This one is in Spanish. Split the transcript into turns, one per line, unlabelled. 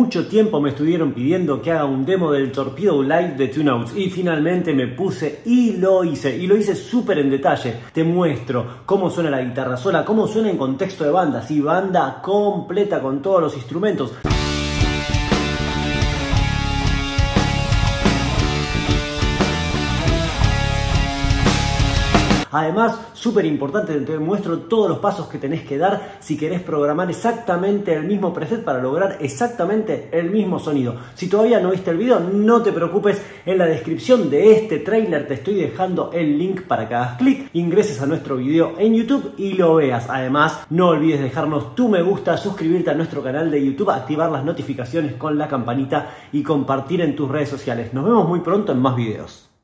mucho tiempo me estuvieron pidiendo que haga un demo del Torpedo Live de Two Notes y finalmente me puse y lo hice súper en detalle. Te muestro cómo suena la guitarra sola, cómo suena en contexto de banda, sí, banda completa con todos los instrumentos. Además, súper importante, te muestro todos los pasos que tenés que dar si querés programar exactamente el mismo preset para lograr exactamente el mismo sonido. Si todavía no viste el video, no te preocupes, en la descripción de este tráiler te estoy dejando el link para que hagas clic, ingreses a nuestro video en YouTube y lo veas. Además, no olvides dejarnos tu me gusta, suscribirte a nuestro canal de YouTube, activar las notificaciones con la campanita y compartir en tus redes sociales. Nos vemos muy pronto en más videos.